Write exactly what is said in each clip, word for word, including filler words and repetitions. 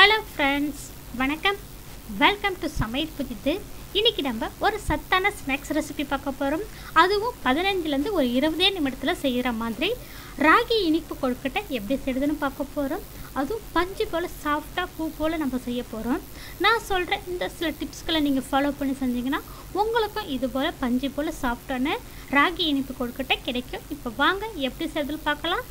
Hello friends, வணக்கம். Welcome to சமையல் புதிது. இன்றைக்கி நம்ம ஒரு சத்தான ஸ்நாக்ஸ் ரெசிபி பார்க்க போகிறோம். அதுவும் பதினஞ்சுலேருந்து ஒரு இருபதே நிமிடத்தில் செய்கிற மாதிரி ராகி இனிப்பு கொழுக்கட்டை எப்படி செய்யுதுன்னு பார்க்க போகிறோம். அதுவும் பஞ்சு போல் சாஃப்டாக பூ போல் நம்ம செய்ய போகிறோம். நான் சொல்கிற இந்த சில டிப்ஸ்களை நீங்கள் ஃபாலோ பண்ணி செஞ்சிங்கன்னா உங்களுக்கும் இது போல் பஞ்சு போல் சாஃப்டான ராகி இனிப்பு கொழுக்கட்டை கிடைக்கும். இப்போ வாங்க எப்படி செய்யுதுன்னு பார்க்கலாம்.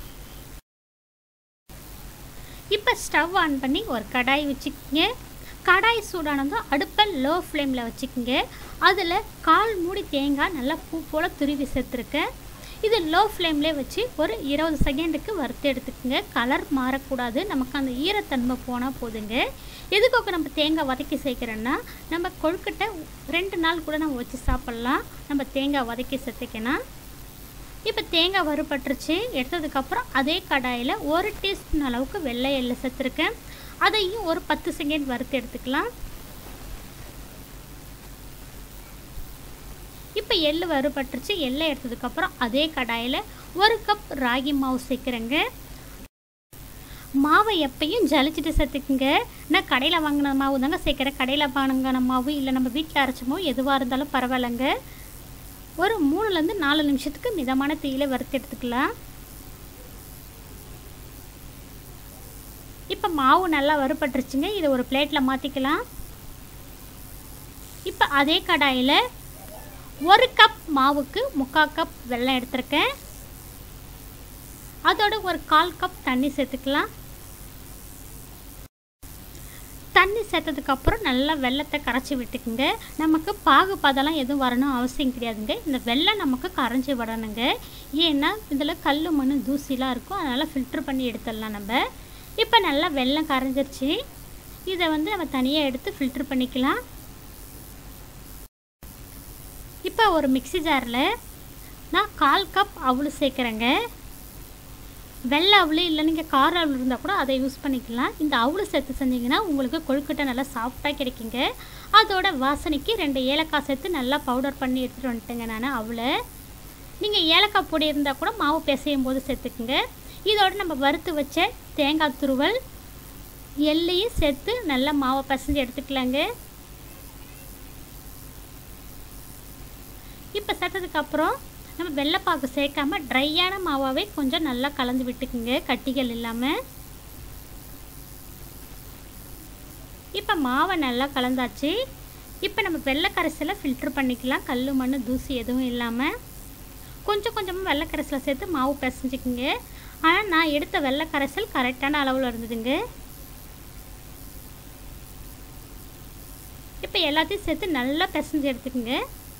இப்போ ஸ்டவ் ஆன் பண்ணி ஒரு கடாய் வச்சுக்கோங்க. கடாய் சூடானதும் அடுப்பை லோ ஃப்ளேமில் வச்சுக்கோங்க. அதில் கால் மூடி தேங்காய் நல்லா பூ போல் துருவி சேர்த்துருக்கேன். இது லோ ஃப்ளேம்லேயே வச்சு ஒரு இருபது செகண்டுக்கு வறுத்து எடுத்துக்கோங்க. கலர் மாறக்கூடாது, நமக்கு அந்த ஈரத்தன்மை போனால் போதுங்க. எதுக்காக நம்ம தேங்காய் வதக்கி சேர்க்குறோன்னா நம்ம கொழுக்கட்டை ரெண்டு நாள் கூட நம்ம வச்சு சாப்பிட்லாம். நம்ம தேங்காய் வதக்கி சேர்த்துக்கணும். இப்போ தேங்காய் வறுபட்டுருச்சு. எடுத்ததுக்கப்புறம் அதே கடாயில் ஒரு டீஸ்பூன் அளவுக்கு வெள்ளை எள்ளு சேர்த்துருக்கேன். அதையும் ஒரு பத்து செகண்ட் வறுத்து எடுத்துக்கலாம். இப்போ எள்ளு வறுபட்டுருச்சு. எள்ளை எடுத்ததுக்கப்புறம் அதே கடாயில் ஒரு கப் ராகி மாவு சேர்க்குறேங்க. மாவை எப்பயும் ஜலிச்சிட்டு சேர்த்துக்குங்க. நான் கடையில் வாங்கின மாவு தாங்க சேர்க்குறேன். கடையில் வாங்கின மாவு இல்லை நம்ம வீட்டில் அரைச்ச மாவு எதுவாக இருந்தாலும் பரவாயில்லைங்க. ஒரு மூணுலேருந்து நாலு நிமிஷத்துக்கு மிதமான தீயில வறுத்து எடுத்துக்கலாம். இப்போ மாவு நல்லா வறுபட்டுருச்சுங்க. இதை ஒரு பிளேட்டில் மாற்றிக்கலாம். இப்போ அதே கடாயில் ஒரு கப் மாவுக்கு முக்கால் கப் வெல்லம் எடுத்திருக்கேன். அதோட ஒரு கால் கப் தண்ணி சேர்த்துக்கலாம். தண்ணி சேர்த்ததுக்கப்புறம் நல்லா வெல்லத்தை கரைச்சி விட்டுக்குங்க. நமக்கு பாகு பதெல்லாம் எதுவும் வரணும் அவசியம் கிடையாதுங்க. இந்த வெல்லம் நமக்கு கரைஞ்சி விடணுங்க. ஏன்னா இதில் கல் மண் தூசிலாம் இருக்கும், அதனால் ஃபில்ட்ரு பண்ணி எடுத்துடலாம் நம்ம. இப்போ நல்லா வெல்லம் கரைஞ்சிருச்சு. இதை வந்து நம்ம தனியாக எடுத்து ஃபில்ட்ரு பண்ணிக்கலாம். இப்போ ஒரு மிக்சி ஜாரில் நான் கால் கப் அவல் சேர்க்குறேங்க. வெள்ளை அவள் இல்லை, நீங்கள் கார அவள் இருந்தால் கூட அதை யூஸ் பண்ணிக்கலாம். இந்த அவள் சேர்த்து செஞ்சிங்கன்னா உங்களுக்கு கொழுக்கட்டை நல்லா சாஃப்டாக கிடைக்குங்க. அதோட வாசனைக்கு ரெண்டு ஏலக்காய் சேர்த்து நல்லா பவுடர் பண்ணி எடுத்துகிட்டு வந்துட்டேங்க நான் அவளை. நீங்கள் ஏலக்காய் பொடி இருந்தால் கூட மாவு பிசையும் போது சேர்த்துக்குங்க. இதோட நம்ம வறுத்து வச்ச தேங்காய் துருவல் எள்ளையும் சேர்த்து நல்லா மாவை பிசைஞ்சு எடுத்துக்கலாங்க. இப்போ சேர்த்ததுக்கப்புறம் நம்ம வெள்ளைப்பாக்கு சேர்க்காம ட்ரையான மாவாவே கொஞ்சம் நல்லா கலந்து விட்டுக்குங்க, கட்டிகள் இல்லாமல். இப்போ மாவை நல்லா கலந்தாச்சு. இப்போ நம்ம வெள்ளை கரைசலை ஃபில்ட்ரு பண்ணிக்கலாம், கல் மண் தூசி எதுவும் இல்லாமல். கொஞ்சம் கொஞ்சமாக வெள்ளை கரைசலை சேர்த்து மாவு பிசைஞ்சிக்குங்க. ஆனால் நான் எடுத்த வெள்ளை கரைசல் கரெக்டான அளவில் இருந்ததுங்க. இப்போ எல்லாத்தையும் சேர்த்து நல்லா பிசைஞ்சு எடுத்துக்குங்க.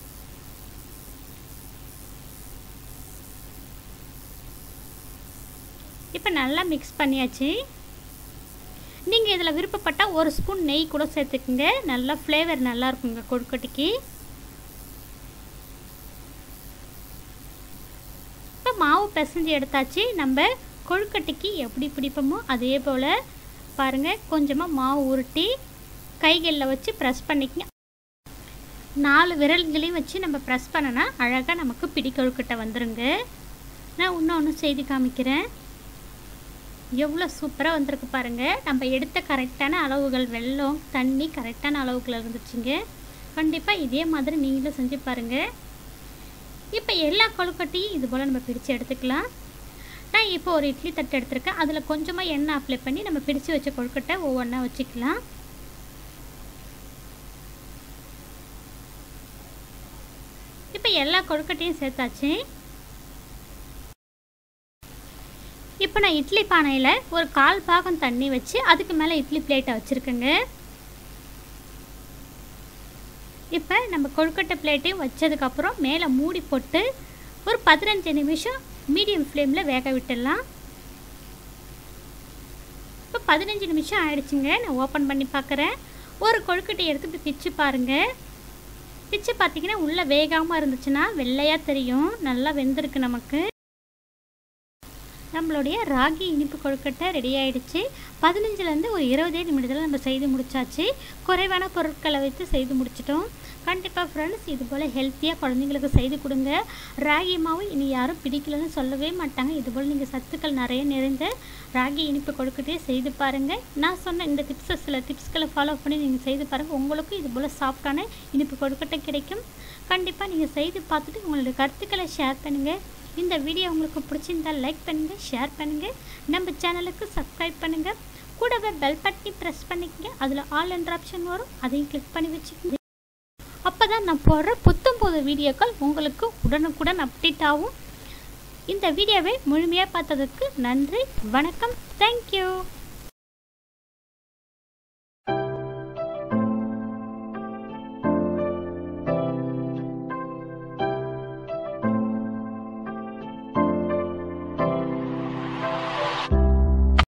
இப்போ நல்லா மிக்ஸ் பண்ணியாச்சு. நீங்கள் இதில் விருப்பப்பட்டால் ஒரு ஸ்பூன் நெய் கூட சேர்த்துக்குங்க. நல்லா ஃப்ளேவர் நல்லா இருக்குங்க கொழுக்கட்டைக்கு. இப்போ மாவு பிசைஞ்சு எடுத்தாச்சு. நம்ம கொழுக்கட்டைக்கு எப்படி பிடிப்போமோ அதே போல் பாருங்கள், கொஞ்சமாக மாவு உருட்டி கைகளில் வச்சு ப்ரெஸ் பண்ணிக்கங்க. நாலு விரல்களையும் வச்சு நம்ம ப்ரெஸ் பண்ணனா அழகாக நமக்கு பிடி கொழுக்கட்டை வந்துடுங்க. நான் இன்னொன்று செய்து காமிக்கிறேன். எவ்வளோ சூப்பராக வந்திருக்கு பாருங்கள். நம்ம எடுத்த கரெக்டான அளவுகள், வெல்லம் தண்ணி கரெக்டான அளவுகள் இருந்துச்சுங்க. கண்டிப்பாக இதே மாதிரி நீங்களும் செஞ்சு பாருங்கள். இப்போ எல்லா கொழுக்கட்டையும் இது போல் நம்ம பிடிச்சு எடுத்துக்கலாம். நான் இப்போ ஒரு இட்லி தட்டு எடுத்துருக்கேன். அதில் கொஞ்சமாக எண்ணெய் அப்ளை பண்ணி நம்ம பிடிச்சு வச்ச கொழுக்கட்டை ஒவ்வொன்றா வச்சுக்கலாம். இப்போ எல்லா கொழுக்கட்டையும் சேர்த்தாச்சு. இப்போ நான் இட்லி பானையில் ஒரு கால் பாகம் தண்ணி வச்சு அதுக்கு மேலே இட்லி பிளேட்டை வச்சுருக்கேங்க. இப்போ நம்ம கொழுக்கட்டை பிளேட்டையும் வச்சதுக்கப்புறம் மேலே மூடி போட்டு ஒரு பதினஞ்சு நிமிஷம் மீடியம் ஃப்ளேமில் வேக விட்டுடலாம். இப்போ பதினஞ்சு நிமிஷம் ஆயிடுச்சுங்க. நான் ஓப்பன் பண்ணி பார்க்குறேன். ஒரு கொழுக்கட்டையை எடுத்து இப்படி பிச்சு பாருங்கள். பிச்சு பார்த்திங்கன்னா உள்ளே வேகாமல் இருந்துச்சுன்னா வெள்ளையாக தெரியும். நல்லா வெந்திருக்கு நமக்கு. நம்மளுடைய ராகி இனிப்பு கொழுக்கட்டை ரெடி ஆகிடுச்சு. பதினஞ்சுலேருந்து ஒரு இருபதே நிமிடத்தில் நம்ம செய்து முடித்தாச்சு. குறைவான பொருட்களை வைத்து செய்து முடிச்சிட்டோம். கண்டிப்பாக ஃப்ரெண்ட்ஸ் இது போல் ஹெல்த்தியாக குழந்தைங்களுக்கு செய்து கொடுங்க. ராகி மாவு இனி யாரும் பிடிக்கலன்னு சொல்லவே மாட்டாங்க. இதுபோல் நீங்கள் சத்துக்கள் நிறைய நிறைந்த ராகி இனிப்பு கொழுக்கட்டையே செய்து பாருங்கள். நான் சொன்ன இந்த டிப்ஸை சில டிப்ஸ்களை ஃபாலோ பண்ணி நீங்கள் செய்து பாருங்கள். உங்களுக்கும் இது போல் சாஃப்டான இனிப்பு கொழுக்கட்டை கிடைக்கும். கண்டிப்பாக நீங்கள் செய்து பார்த்துட்டு உங்களுடைய கருத்துக்களை ஷேர் பண்ணுங்கள். இந்த வீடியோ உங்களுக்கு பிடிச்சிருந்தால் லைக் பண்ணுங்கள், ஷேர் பண்ணுங்கள், நம்ம சேனலுக்கு சப்ஸ்கிரைப் பண்ணுங்கள். கூடவே பெல் பட்டனை ப்ரெஸ் பண்ணிக்கங்க. அதில் ஆல் என்ற ஆப்ஷன் வரும், அதையும் கிளிக் பண்ணி வச்சுக்கோங்க. அப்போ தான் நான் போடுற புத்தம் புது வீடியோக்கள் உங்களுக்கு உடனுக்குடன் அப்டேட் ஆகும். இந்த வீடியோவை முழுமையாக பார்த்ததுக்கு நன்றி. வணக்கம். தேங்க்யூ.